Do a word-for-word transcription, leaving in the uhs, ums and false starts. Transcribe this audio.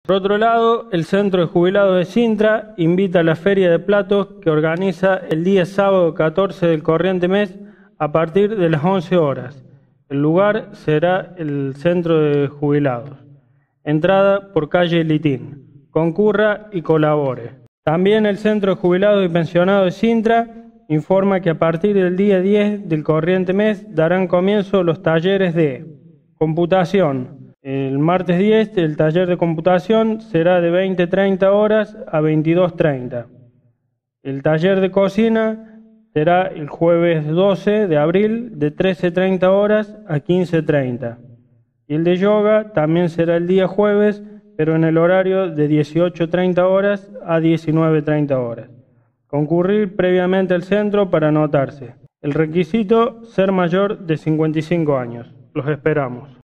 Por otro lado, el Centro de Jubilados de Sintra invita a la Feria de Platos que organiza el día sábado catorce del corriente mes a partir de las once horas. El lugar será el Centro de Jubilados. Entrada por calle Litín. Concurra y colabore. También el Centro de Jubilados y Pensionados de Sintra informa que a partir del día diez del corriente mes darán comienzo los talleres de computación. El martes diez el taller de computación será de veinte treinta horas a veintidós treinta. El taller de cocina será el jueves doce de abril de trece treinta horas a quince treinta. Y el de yoga también será el día jueves, pero en el horario de dieciocho treinta horas a diecinueve treinta horas. Concurrir previamente al centro para anotarse. El requisito, ser mayor de cincuenta y cinco años. Los esperamos.